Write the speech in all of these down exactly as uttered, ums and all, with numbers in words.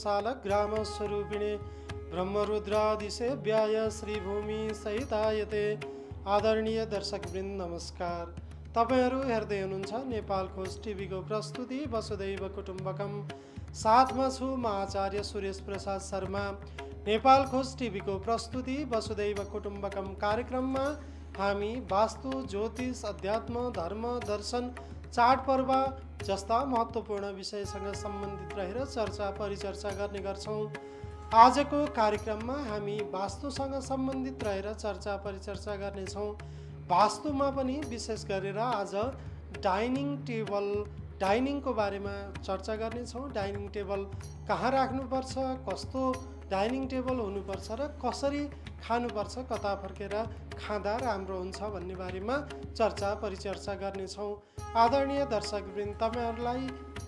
सालग्रामस्वरूपिणे ब्रह्मरुद्रादिसेव्याय श्रीभूमि सहितायते। आदरणीय दर्शकवृन्द नमस्कार। तपाईहरू हेर्दै हुनुहुन्छ नेपाल खोज टिभीको प्रस्तुति वसुदैव कुटुम्बकम। साथमा छु म आचार्य सुरेश प्रसाद शर्मा। नेपाल खोज टिभीको प्रस्तुति वसुदैव कुटुम्बकम कार्यक्रममा हामी वास्तु, ज्योतिष, अध्यात्म, धर्म, दर्शन, चाडपर्व जस्ता महत्त्वपूर्ण विषयसँग सम्बन्धित रहेर चर्चा परिचर्चा गर्ने गर्छौँ। आजको कार्यक्रममा हामी वास्तुसँग सम्बन्धित रहेर चर्चा परिचर्चा गर्नेछौँ। वास्तुमा पनि विशेष गरेर आज डाइनिङ टेबल डाइनिङको बारेमा चर्चा गर्नेछौँ। डाइनिङ टेबल कहाँ राख्नुपर्छ, कस्तो डाइनिङ टेबल हुनुपर्छ र कसरी खानुपर्छ, कता फर्केर खाँदा राम्रो हुन्छ भन्ने बारेमा चर्चा परिचर्चा गर्नेछौँ। आदरणीय दर्शकवृन्द, तपाईहरूलाई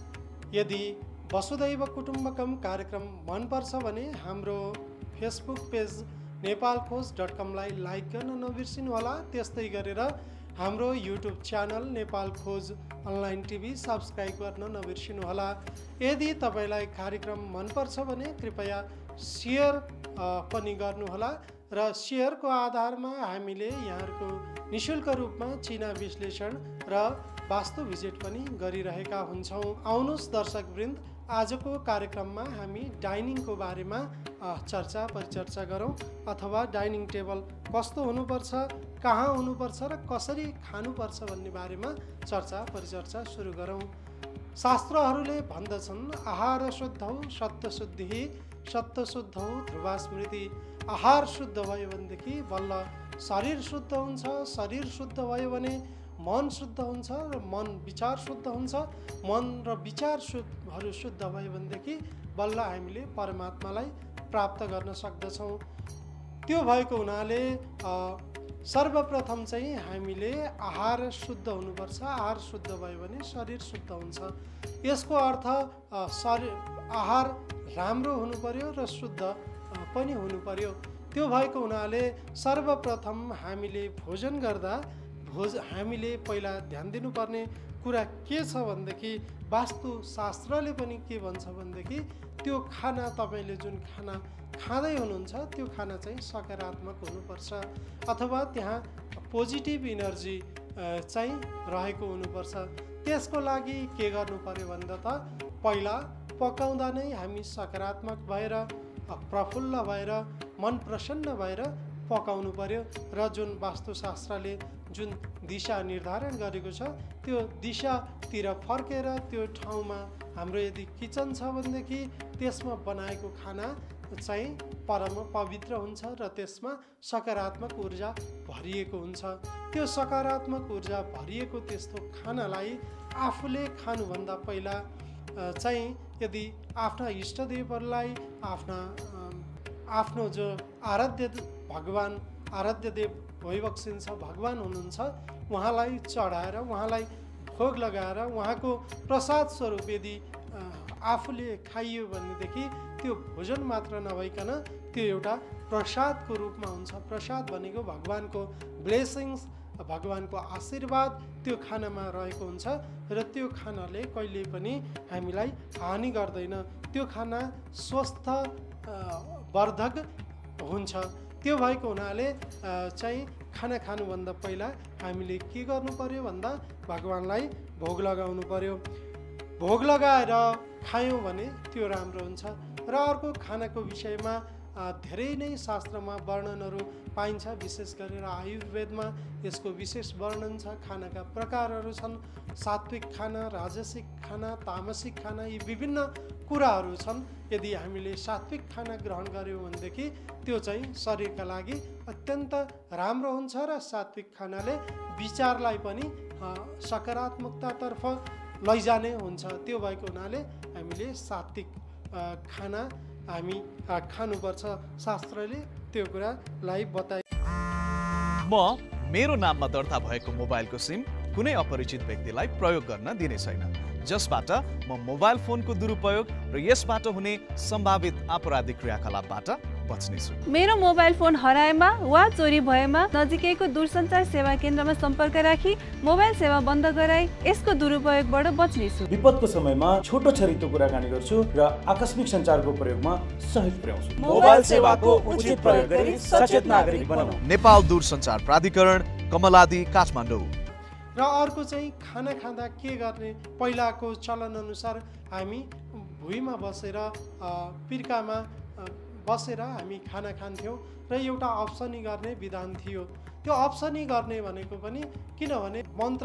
यदि वसुदैव कुटुम्बकम कार्यक्रम मनपर्छ भने हाम्रो फेसबुक पेज नेपाल खोज डट कमलाई लाइक गर्न नबिर्सिनुहोला। त्यस्तै गरेर हाम्रो युट्युब च्यानल नेपाल खोज अनलाइन टिभी सब्सक्राइब गर्न नबिर्सिनुहोला। यदि तपाईँलाई कार्यक्रम मनपर्छ भने कृपया सेयर पनि गर्नुहोला र सेयरको आधारमा हामीले यहाँहरूको निःशुल्क रूपमा चिना विश्लेषण र वास्तु भिजिट पनि गरिरहेका हुन्छौँ। आउनुहोस् दर्शकवृन्द, आजको कार्यक्रममा हामी डाइनिङको बारेमा चर्चा परिचर्चा गरौँ, अथवा डाइनिङ टेबल कस्तो हुनुपर्छ, कहाँ हुनुपर्छ र कसरी खानुपर्छ भन्ने बारेमा चर्चा परिचर्चा सुरु गरौँ। शास्त्रहरूले भन्दछन्, आहार शुद्धौ सत्त्वशुद्धि, सत्त्वशुद्धौ ध्रुवा स्मृति। आहार शुद्ध भयो भनेदेखि बल्ल शरीर शुद्ध हुन्छ, शरीर शुद्ध भयो भने मन शुद्ध हुन्छ र मन विचार शुद्ध हुन्छ, मन र विचार शुद्धहरू शुद्ध भयो भनेदेखि बल्ल हामीले परमात्मालाई प्राप्त गर्न सक्दछौँ। त्यो भएको हुनाले सर्वप्रथम चाहिँ हामीले आहार शुद्ध हुनुपर्छ। आहार शुद्ध भयो भने शरीर शुद्ध हुन्छ। यसको अर्थ शरीर आहार राम्रो हुनु पर्यो र शुद्ध पनि हुनु पर्यो। त्यो भएको हुनाले सर्वप्रथम हामीले भोजन गर्दा भोज हामीले पहिला ध्यान दिनुपर्ने कुरा के छ भनेदेखि वास्तुशास्त्रले पनि के भन्छ भनेदेखि त्यो खाना, तपाईँले जुन खाना खाँदै हुनुहुन्छ त्यो खाना चाहिँ सकारात्मक हुनुपर्छ, अथवा त्यहाँ पोजिटिभ इनर्जी चाहिँ रहेको हुनुपर्छ। त्यसको लागि के गर्नु पर्यो भन्दा त पहिला पकाउँदा नै हामी सकारात्मक भएर, प्रफुल्ल भएर, मन प्रसन्न भएर पकाउनु पर्यो र जुन वास्तुशास्त्रले जुन दिशा निर्धारण गरेको छ त्यो दिशातिर फर्केर त्यो ठाउँमा हाम्रो यदि किचन छ भनेदेखि त्यसमा बनाएको खाना चाहिँ परम पवित्र हुन्छ र त्यसमा सकारात्मक ऊर्जा भरिएको हुन्छ। त्यो सकारात्मक ऊर्जा भरिएको त्यस्तो खानालाई आफूले खानुभन्दा पहिला चाहिँ यदि आफ्ना इष्टदेवहरूलाई, आफ्ना आफ्नो जो आराध्य भगवान आराध्य देव भइबक्सिन्छ, भगवान हुनुहुन्छ, उहाँलाई चढाएर, उहाँलाई भोग लगाएर, उहाँको प्रसाद स्वरूप यदि आफूले खाइयो भनेदेखि त्यो भोजन मात्र नभइकन त्यो एउटा प्रसादको रूपमा हुन्छ। प्रसाद भनेको भगवानको ब्लेसिङ्स, भगवानको आशीर्वाद त्यो खानामा रहेको हुन्छ र त्यो खानाले कहिले पनि हामीलाई हानि गर्दैन। त्यो खाना स्वस्थ वर्धक हुन्छ। त्यो भएको हुनाले चाहिँ खाना खानुभन्दा पहिला हामीले के गर्नु पर्यो भन्दा भगवानलाई भोग लगाउनु पर्यो। भोग लगाएर खायौँ भने त्यो राम्रो हुन्छ। र अर्को खानाको विषयमा धेरै नै शास्त्रमा वर्णनहरू पाइन्छ। विशेष गरेर आयुर्वेदमा यसको विशेष वर्णन छ। खानाका प्रकारहरू छन्, सात्विक खाना, राजसिक खाना, तामसिक खाना, यी विभिन्न कुराहरू छन्। यदि हामीले सात्विक खाना ग्रहण गऱ्यौँ भनेदेखि त्यो चाहिँ शरीरका लागि अत्यन्त राम्रो हुन्छ र सात्विक खानाले विचारलाई पनि सकारात्मकतातर्फ लैजाने हुन्छ। त्यो भएको हुनाले हामीले सात्विक खाना हामी खानुपर्छ। शास्त्रले त्यो कुरालाई बताए। म मेरो नाममा दर्ता भएको मोबाइलको सिम कुनै अपरिचित व्यक्तिलाई प्रयोग गर्न दिने छैन, जसबाट म मोबाइल फोनको दुरुपयोग र यसबाट हुने सम्भावित आपराधिक क्रियाकलापबाट बच्नेछु। मेरो मोबाइल फोन हराएमा वा चोरी भएमा नजिकैको दूरसञ्चार सेवा केन्द्रमा सम्पर्क राखी मोबाइल सेवा बन्द गराई यसको दुरुपयोगबाट बच्नेछु। विपदको समयमा छोटो छरितो कुराकानी गर्छु र आकस्मिक सञ्चारको प्रयोगमा सहयोग पुर्याउँछु। मोबाइल सेवाको उचित प्रयोग गरी सचेत नागरिक बनाऊ। नेपाल दूरसञ्चार प्राधिकरण, कमलादी, काठमाडौँ। र अर्को चाहिँ खाना खाँदा के गर्ने, पहिलाको चलन अनुसार हामी भुइँमा बसेर पिर्कामा बसेर हामी खाना खान्थ्यौँ र एउटा अप्सनी गर्ने विधान थियो। त्यो अप्सनी गर्ने भनेको पनि किनभने मन्त्र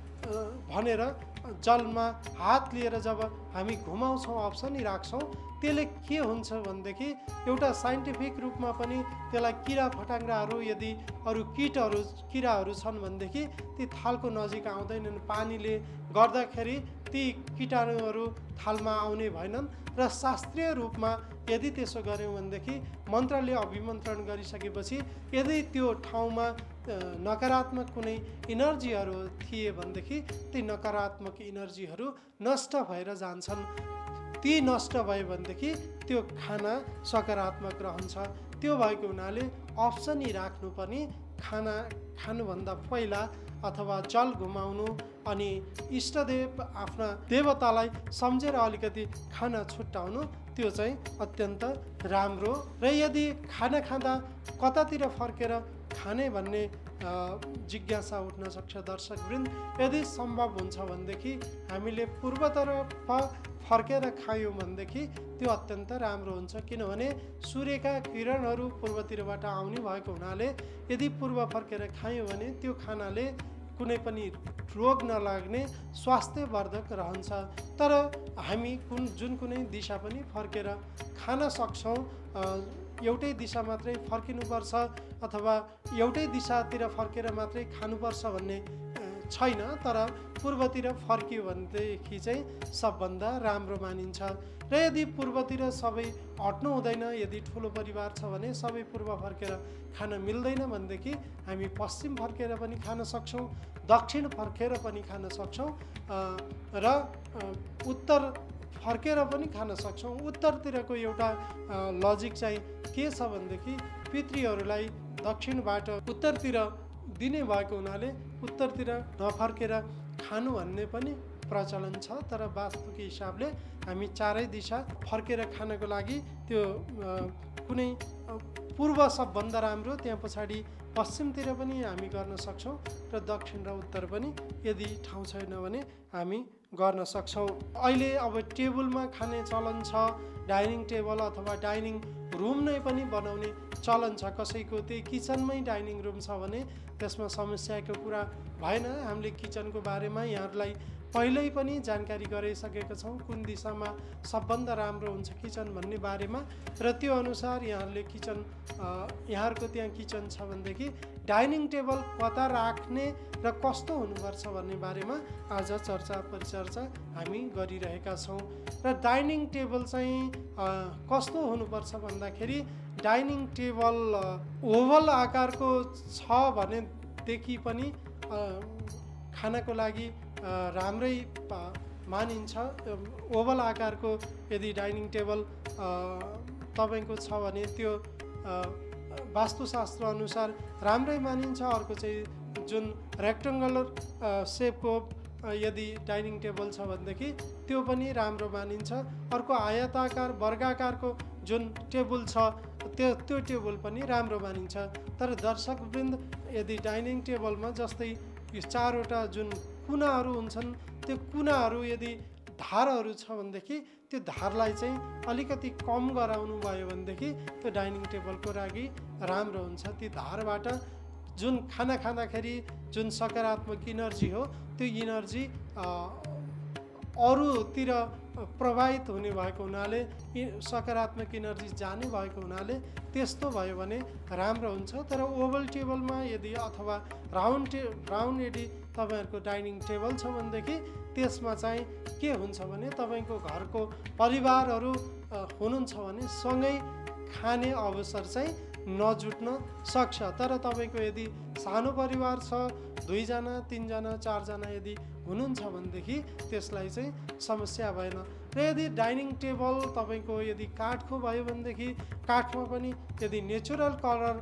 भनेर जलमा हात लिएर जब हामी घुमाउँछौँ, अप्सनी राख्छौँ, त्यसले के हुन्छ भनेदेखि एउटा साइन्टिफिक रूपमा पनि त्यसलाई किरा फटाङ्ग्राहरू यदि अरू किटहरू किराहरू छन् भनेदेखि ती थालको नजिक आउँदैनन्। पानीले गर्दाखेरि ती कीटाणुहरू थालमा आउने भएनन् र शास्त्रीय रूपमा यदि त्यसो गऱ्यौँ भनेदेखि मन्त्रले अभिमन्त्रण गरिसकेपछि यदि त्यो ठाउँमा नकारात्मक कुनै इनर्जीहरू थिए भनेदेखि ती नकारात्मक इनर्जीहरू नष्ट भएर जान्छन्। ती नष्ट भयो भनेदेखि त्यो खाना सकारात्मक रहन्छ। त्यो भएको हुनाले अप्सनी राख्नु पनि खाना खानुभन्दा पहिला अथवा जल घुमाउनु अनि इष्टदेव आफ्ना देवतालाई सम्झेर अलिकति खाना छुट्याउनु त्यो चाहिँ अत्यन्त राम्रो। र यदि खाना खाँदा कतातिर फर्केर खाने भन्ने जिज्ञासा उठ्न सक्छ दर्शकवृन्द। यदि सम्भव हुन्छ भनेदेखि हामीले पूर्वतर्फ फर्केर खायौँ भनेदेखि त्यो अत्यन्त राम्रो हुन्छ। किनभने सूर्यका किरणहरू पूर्वतिरबाट आउने भएको हुनाले यदि पूर्व फर्केर खायौँ भने त्यो खानाले कुनै पनि रोग नलाग्ने स्वास्थ्यवर्धक रहन्छ। तर हामी कुन जुन कुनै दिशा पनि फर्केर खान सक्छौँ, एउटै दिशा मात्रै फर्किनुपर्छ अथवा एउटै दिशातिर फर्केर मात्रै खानुपर्छ भन्ने छैन। तर पूर्वतिर फर्कियो भनेदेखि चाहिँ सबभन्दा राम्रो मानिन्छ। र यदि पूर्वतिर सबै हट्नु हुँदैन, यदि ठुलो परिवार छ भने सबै पूर्व फर्केर खान मिल्दैन भनेदेखि हामी पश्चिम फर्केर पनि खान सक्छौँ, दक्षिण फर्केर पनि खान सक्छौँ र उत्तर फर्केर पनि खान सक्छौँ। उत्तरतिरको एउटा लजिक चाहिँ के छ भनेदेखि पितृहरूलाई दक्षिणबाट उत्तरतिर दिने भएको हुनाले उत्तरतिर नफर्केर खानु भन्ने पनि प्रचलन छ। तर वास्तुको हिसाबले हामी चारै दिशा फर्केर खानको लागि त्यो कुनै पूर्व सबभन्दा राम्रो, त्यहाँ पछाडि पश्चिमतिर पनि हामी गर्न सक्छौँ र दक्षिण र उत्तर पनि यदि ठाउँ छैन भने हामी गर्न सक्छौँ। अहिले अब टेबलमा खाने चलन छ, डाइनिङ टेबल अथवा डाइनिङ रुम नै पनि बनाउने चलन छ। कसैको त्यही किचनमै डाइनिङ रुम छ भने त्यसमा समस्याको कुरा भएन। हामीले किचनको बारेमा यहाँहरूलाई पहिल्यै पनि जानकारी गराइसकेका छौँ, कुन दिशामा सबभन्दा राम्रो हुन्छ किचन भन्ने बारेमा। र त्यो अनुसार यहाँहरूले किचन यहाँहरूको त्यहाँ किचन छ भनेदेखि डाइनिङ टेबल कता राख्ने र कस्तो हुनुपर्छ भन्ने बारेमा आज चर्चा परिचर्चा हामी गरिरहेका छौँ। र डाइनिङ टेबल चाहिँ कस्तो हुनुपर्छ भन्दाखेरि डाइनिङ टेबल ओभल आकारको छ भनेदेखि पनि खानको लागि राम्रै मानिन्छ। ओभल आकारको यदि डाइनिङ टेबल तपाईँको छ भने त्यो वास्तुशास्त्र अनुसार राम्रै मानिन्छ। अर्को चाहिँ जुन रेक्टेङ्गुलर सेपको यदि डाइनिङ टेबल छ भनेदेखि त्यो पनि राम्रो मानिन्छ। अर्को आयताकार वर्गाकारको जुन टेबल छ त्यो त्यो टेबल पनि राम्रो मानिन्छ। तर दर्शकवृन्द, यदि डाइनिङ टेबलमा जस्तै यो चारवटा जुन कुनाहरू हुन्छन्, त्यो कुनाहरू यदि धारहरू छ भनेदेखि त्यो धारलाई चाहिँ अलिकति कम गराउनु भयो भनेदेखि त्यो डाइनिङ टेबलको लागि राम्रो हुन्छ। ती धारबाट जुन खाना खाँदाखेरि जुन सकारात्मक इनर्जी हो त्यो इनर्जी अरूतिर प्रभावित हुने भएको हुनाले, सकारात्मक इनर्जी जाने भएको हुनाले त्यस्तो भयो भने राम्रो हुन्छ। तर ओभल टेबलमा यदि अथवा राउन्ड टे राउन्ड यदि तपाईँहरूको डाइनिङ टेबल छ भनेदेखि त्यसमा चाहिँ के हुन्छ भने तपाईँको घरको परिवारहरू हुनुहुन्छ भने सँगै खाने अवसर चाहिँ नजुट्न सक्छ। तर तपाईँको यदि सानो परिवार छ, दुईजना तिनजना चारजना यदि हुनुहुन्छ भनेदेखि त्यसलाई चाहिँ समस्या भएन। र यदि डाइनिङ टेबल तपाईँको यदि काठको भयो भनेदेखि काठमा पनि यदि नेचुरल कलर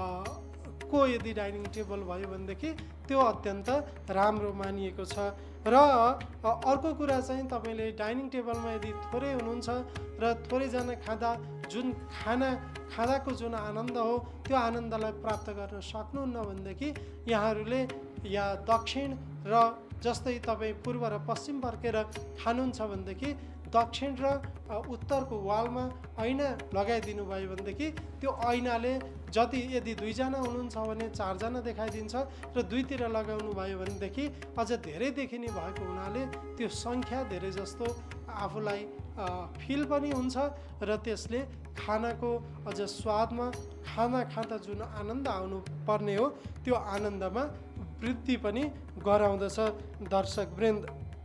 को यदि डाइनिङ टेबल भयो भनेदेखि त्यो अत्यन्त राम्रो मानिएको छ। र अर्को कुरा चाहिँ तपाईँले डाइनिङ टेबलमा यदि थोरै हुनुहुन्छ र थोरैजना खाँदा जुन खाना खाँदाको जुन आनन्द हो त्यो आनन्दलाई प्राप्त गर्न सक्नुहुन्न भनेदेखि यहाँहरूले या दक्षिण र जस्तै तपाईँ पूर्व र पश्चिम फर्केर खानुहुन्छ भनेदेखि दक्षिण र उत्तरको वालमा ऐना लगाइदिनु भयो भनेदेखि त्यो ऐनाले जति यदि दुईजना हुनुहुन्छ भने चारजना देखाइदिन्छ र दुईतिर लगाउनु भयो भनेदेखि अझ धेरै देखिने भएको हुनाले त्यो सङ्ख्या धेरै जस्तो आफूलाई फिल पनि हुन्छ र त्यसले खानाको अझ स्वादमा खाना खाँदा जुन आनन्द आउनु पर्ने हो त्यो आनन्दमा वृद्धि पनि गराउँदछ दर्शकवृन्द।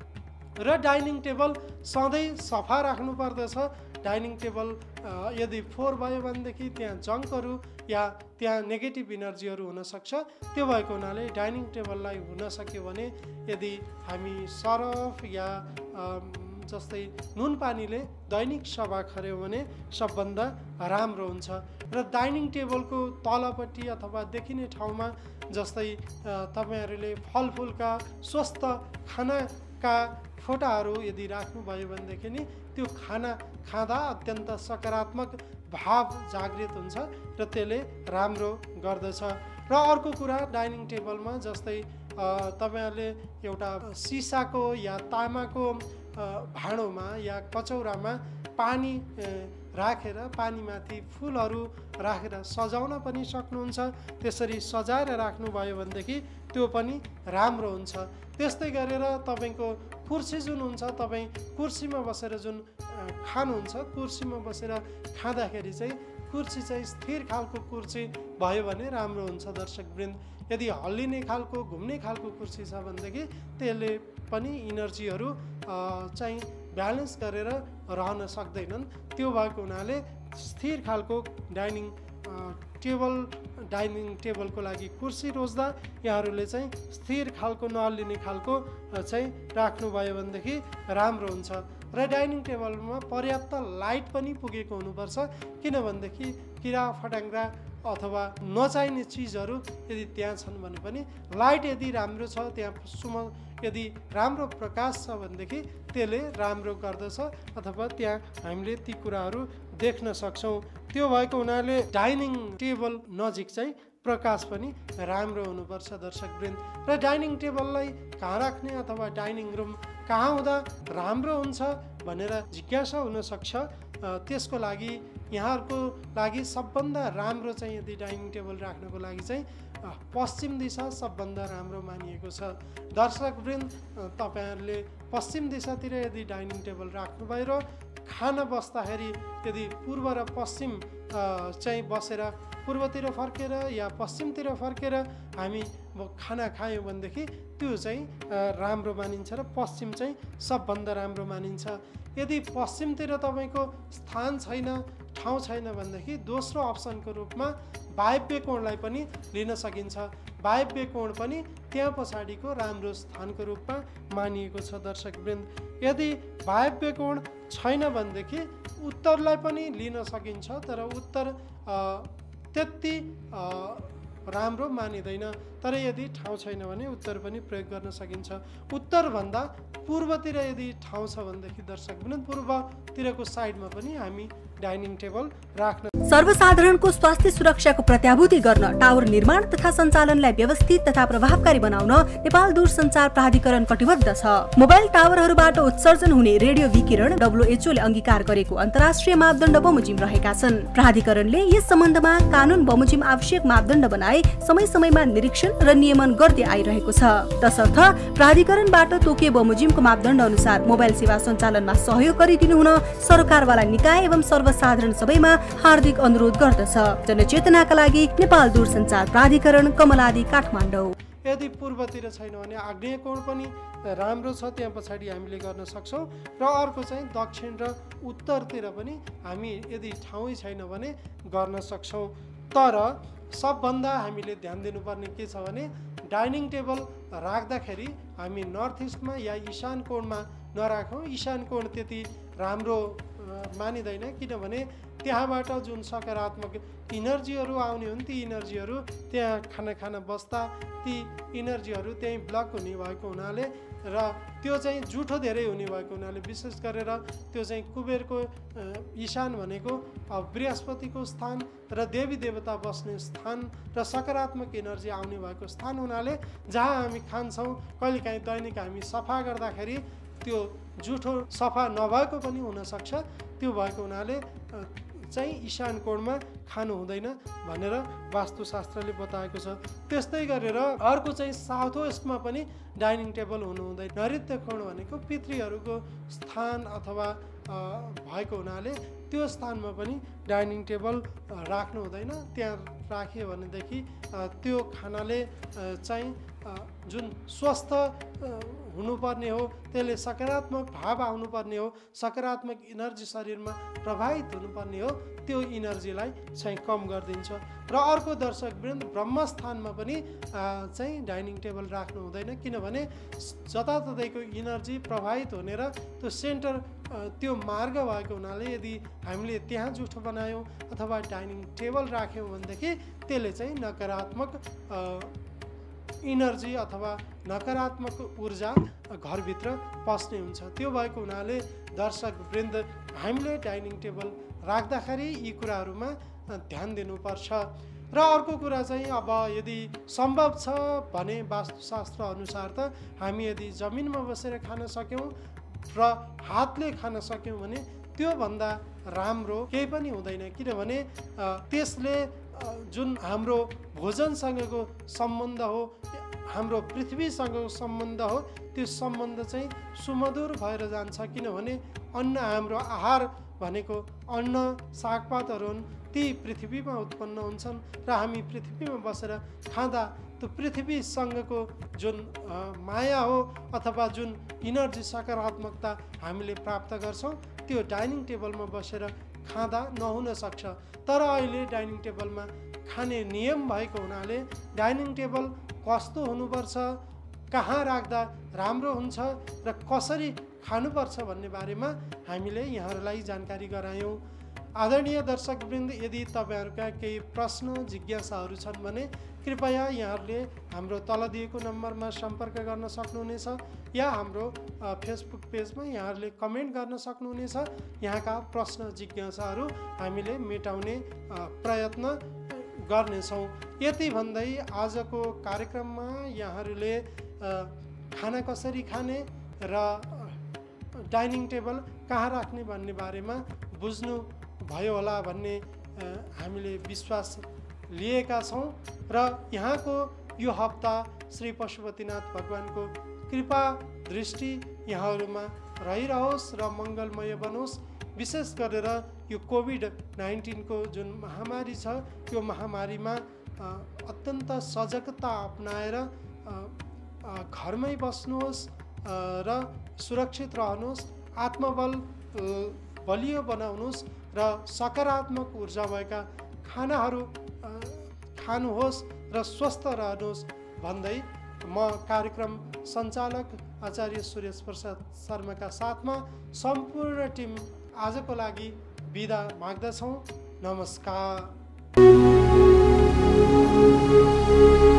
र डाइनिङ टेबल सधैँ सफा राख्नु पर्दछ। डाइनिङ टेबल यदि फोहोर भयो भनेदेखि त्यहाँ जङ्कहरू या त्यहाँ नेगेटिभ इनर्जीहरू हुनसक्छ। त्यो भएको हुनाले डाइनिङ टेबललाई हुन सक्यो भने यदि हामी सरफ या जस्तै नुन पानीले दैनिक सफा खर्यो भने सबभन्दा राम्रो हुन्छ। र डाइनिङ टेबलको तलपट्टि अथवा देखिने ठाउँमा जस्तै तपाईँहरूले फलफुलका स्वस्थ खानाका फोटाहरू यदि राख्नुभयो भनेदेखि नि त्यो खाना खाँदा अत्यन्त सकारात्मक भाव जागृत हुन्छ र त्यसले राम्रो गर्दछ। र अर्को कुरा डाइनिङ टेबलमा जस्तै तपाईँहरूले एउटा सिसाको या तामाको भाँडोमा या कचौरामा पानी राखेर पानीमाथि फुलहरू राखेर सजाउन पनि सक्नुहुन्छ। त्यसरी सजाएर राख्नुभयो भनेदेखि त्यो पनि राम्रो हुन्छ। त्यस्तै गरेर तपाईँको कुर्सी जुन हुन्छ, तपाईँ कुर्सीमा बसेर जुन खानुहुन्छ, कुर्सीमा बसेर खाँदाखेरि चाहिँ कुर्सी चाहिँ स्थिर खालको कुर्सी भयो भने राम्रो हुन्छ दर्शकवृन्द। यदि हल्लिने खालको घुम्ने खालको कुर्सी छ भनेदेखि त्यसले पनि इनर्जीहरू चाहिँ ब्यालेन्स गरेर रहन सक्दैनन्। त्यो भएको हुनाले स्थिर खालको डाइनिङ टेबल डाइनिङ टेबलको लागि कुर्सी रोज्दा यहाँहरूले चाहिँ स्थिर खालको नहल्लिने खालको चाहिँ राख्नुभयो भनेदेखि राम्रो हुन्छ। र डाइनिङ टेबलमा पर्याप्त लाइट पनि पुगेको हुनुपर्छ, किनभनेदेखि किरा फट्याङ्ग्रा अथवा नचाहिने चिजहरू यदि त्यहाँ छन् भने पनि लाइट यदि राम्रो छ, त्यहाँ सुम यदि राम्रो प्रकाश छ भनेदेखि त्यसले राम्रो गर्दछ अथवा त्यहाँ हामीले ती कुराहरू देख्न सक्छौँ। त्यो भएको हुनाले डाइनिङ टेबल नजिक चाहिँ प्रकाश पनि राम्रो हुनुपर्छ दर्शकवृन्द। र डाइनिङ टेबललाई कहाँ राख्ने अथवा डाइनिङ रुम कहाँ हुँदा राम्रो हुन्छ भनेर जिज्ञासा हुनसक्छ। त्यसको लागि यहाँहरूको लागि सबभन्दा राम्रो चाहिँ यदि डाइनिङ टेबल राख्नको लागि चाहिँ पश्चिम दिशा सबभन्दा राम्रो मानिएको छ दर्शकवृन्द। तपाईँहरूले पश्चिम दिशातिर यदि डाइनिङ टेबल राख्नुभयो र खाना बस्दाखेरि यदि पूर्व र पश्चिम चाहिँ बसेर पूर्वतिर फर्केर या पश्चिमतिर फर्केर हामी खाना खायौँ भनेदेखि त्यो चाहिँ राम्रो मानिन्छ र पश्चिम चाहिँ सबभन्दा राम्रो मानिन्छ। यदि पश्चिमतिर तपाईँको स्थान छैन, ठाउँ छैन भनेदेखि दोस्रो अप्सनको रूपमा वायव्य कोणलाई पनि लिन सकिन्छ। वायव्य कोण पनि त्यहाँ पछाडिको राम्रो स्थानको रूपमा मानिएको छ दर्शकवृन्द। यदि वायव्य कोण छैन भनेदेखि उत्तरलाई पनि लिन सकिन्छ, तर उत्तर त्यति राम्रो मानिँदैन। तर यदि ठाउँ छैन भने उत्तर पनि प्रयोग गर्न सकिन्छ। उत्तरभन्दा पूर्वतिर यदि ठाउँ छ भनेदेखि दर्शकवृन्द पूर्वतिरको साइडमा पनि हामी डाइनिङ टेबल राख्न। सर्वसाधारणको स्वास्थ्य सुरक्षाको प्रत्याभूति गर्न टावर निर्माण तथा सञ्चालनलाई व्यवस्थित तथा प्रभावकारी बनाउन नेपाल दूरसञ्चार प्राधिकरण कटिबद्ध छ। मोबाइल टावरहरूबाट उत्सर्जन हुने रेडियो विकिरण डब्ल्युएचओ ले अंगीकार गरेको अन्तर्राष्ट्रिय मापदण्ड बमोजिम रहेका छन्। प्राधिकरणले यस सम्बन्धमा कानून बमोजिम आवश्यक मापदण्ड बनाई समय समयमा निरीक्षण र नियमन गर्दै आइरहेको छ। तसर्थ प्राधिकरणबाट तोकिए बमोजिमको मापदण्ड अनुसार मोबाइल सेवा सञ्चालनमा सहयोग गरिदिनु हुन सरकारवाला निकाय एवं सर्वसाधारण सबैमा हार्दिक अनुरोध गर्दछ। जनचेतनाका लागि नेपाल दूरसञ्चार प्राधिकरण कमलादी काठमाडौँ। यदि पूर्वतिर छैन भने आग्नेय कोण पनि राम्रो छ, त्यहाँ पछाडि हामीले गर्न सक्छौँ। र अर्को चाहिँ दक्षिण र उत्तरतिर पनि हामी यदि ठाउँै छैन भने गर्न सक्छौँ। तर सबभन्दा हामीले ध्यान दिनुपर्ने के छ भने डाइनिङ टेबल राख्दाखेरि हामी नर्थ इस्टमा या इशान कोणमा नराखौँ। इशान कोण त्यति राम्रो मानिँदैन, किनभने त्यहाँबाट जुन सकारात्मक इनर्जीहरू आउने हुन् ती इनर्जीहरू त्यहाँ खाना खाना बस्दा ती इनर्जीहरू त्यहीँ ब्लक हुने भएको हुनाले र त्यो चाहिँ जुठो धेरै हुने भएको हुनाले विशेष गरेर त्यो चाहिँ कुबेरको ईशान भनेको बृहस्पतिको स्थान र देवी देवता बस्ने स्थान र सकारात्मक इनर्जी आउने भएको स्थान हुनाले जहाँ हामी खान्छौँ कहिलेकाहीँ दैनिक हामी सफा गर्दाखेरि त्यो जुठो सफा नभएको पनि हुनसक्छ। त्यो भएको हुनाले चाहिँ ईशान कोणमा खानु हुँदैन भनेर वास्तुशास्त्रले बताएको छ। त्यस्तै गरेर अर्को चाहिँ साउथ वेस्टमा पनि डाइनिङ टेबल हुनु हुँदैन। नैऋत्य कोण भनेको पितृहरूको स्थान अथवा भएको हुनाले त्यो स्थानमा पनि डाइनिङ टेबल राख्नु हुँदैन। त्यहाँ राख्यो भनेदेखि त्यो खानाले चाहिँ जुन स्वस्थ हुनुपर्ने हो, त्यसले सकारात्मक भाव आउनुपर्ने हो, सकारात्मक इनर्जी शरीरमा प्रभावित हुनुपर्ने हो, त्यो इनर्जीलाई चाहिँ कम गरिदिन्छ। र अर्को दर्शकवृन्द ब्रह्मस्थानमा पनि चाहिँ डाइनिङ टेबल राख्नु हुँदैन, किनभने जताततैको इनर्जी प्रभावित हुने र त्यो सेन्टर त्यो मार्ग भएको हुनाले यदि हामीले त्यहाँ जुठो बनायौँ अथवा डाइनिङ टेबल राख्यौँ भनेदेखि त्यसले चाहिँ नकारात्मक इनर्जी अथवा नकारात्मक ऊर्जा घरभित्र पस्ने हुन्छ। त्यो भएको हुनाले दर्शकवृन्द हामीले डाइनिङ टेबल राख्दाखेरि यी कुराहरूमा ध्यान दिनुपर्छ। र अर्को कुरा चाहिँ अब यदि सम्भव छ भने वास्तुशास्त्र अनुसार त हामी यदि जमिनमा बसेर खान सक्यौँ र हातले खान सक्यौँ भने त्योभन्दा राम्रो केही पनि हुँदैन, किनभने त्यसले जुन हाम्रो भोजनसँगको सम्बन्ध हो, हाम्रो पृथ्वीसँगको सम्बन्ध हो, त्यो सम्बन्ध चाहिँ सुमधुर भएर जान्छ। किनभने अन्न हाम्रो आहार भनेको अन्न सागपातहरू हुन्, ती पृथ्वीमा उत्पन्न हुन्छन् र हामी पृथ्वीमा बसेर खाँदा त्यो पृथ्वीसँगको जुन माया हो अथवा जुन इनर्जी सकारात्मकता हामीले प्राप्त गर्छौँ त्यो डाइनिङ टेबलमा बसेर खाँदा नहुन सक्छ। तर अहिले डाइनिङ टेबलमा खाने नियम भएको हुनाले डाइनिङ टेबल कस्तो हुनुपर्छ, कहाँ राख्दा राम्रो हुन्छ र कसरी खानुपर्छ भन्ने बारेमा हामीले यहाँहरूलाई जानकारी गरायौँ। आदरणीय दर्शकवृन्द, यदि तपाईँहरूका केही प्रश्न जिज्ञासाहरू छन् भने कृपया यहाँहरूले हाम्रो तल दिएको नम्बरमा सम्पर्क गर्न सक्नुहुनेछ या हाम्रो फेसबुक पेजमा यहाँहरूले कमेन्ट गर्न सक्नुहुनेछ। यहाँका प्रश्न जिज्ञासाहरू हामीले मेटाउने प्रयत्न गर्नेछौँ। यति भन्दै आजको कार्यक्रममा यहाँहरूले खाना कसरी खाने र डाइनिङ टेबल कहाँ राख्ने भन्ने बारेमा बुझ्नु भयो होला भन्ने हामीले विश्वास लिएका छौँ र यहाँको यो हप्ता श्री पशुपतिनाथ भगवानको कृपा दृष्टि यहाँहरूमा रहिरहोस् र मङ्गलमय बनोस्। विशेष गरेर यो कोभिड नाइन्टिनको जुन महामारी छ त्यो महामारीमा अत्यन्त सजगता अपनाएर घरमै बस्नुहोस् र सुरक्षित रहनुहोस्, आत्मबल बलियो बनाउनुहोस् र सकारात्मक ऊर्जा भएका खानाहरू खानुहोस् र स्वस्थ रहनुहोस् भन्दै म कार्यक्रम सञ्चालक आचार्य सुरेश प्रसाद शर्माका साथमा सम्पूर्ण टिम आजको लागि बिदा माग्दछौँ। नमस्कार।